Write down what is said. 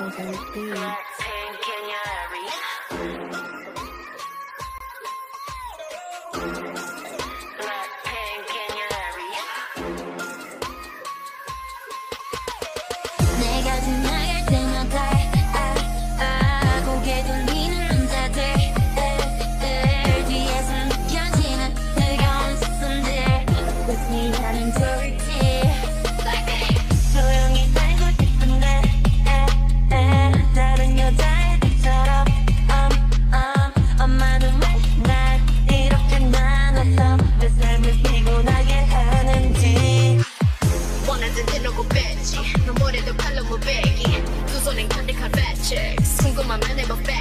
내가 지나갈 때마다 고개 돌리는 남자들 뒤에서 느껴지는 뜨거운 시선들 왜 나는 좋을지 조용히 살고 싶은데 다른 여자애들처럼 엄마는 왜 날 이렇게 나눠서 내 삶을 피곤하게 하는지 원하던 대놓고 뺐지 너무래도 칼로 무배기 두 손엔 가득한 fat checks 궁금하면 해봐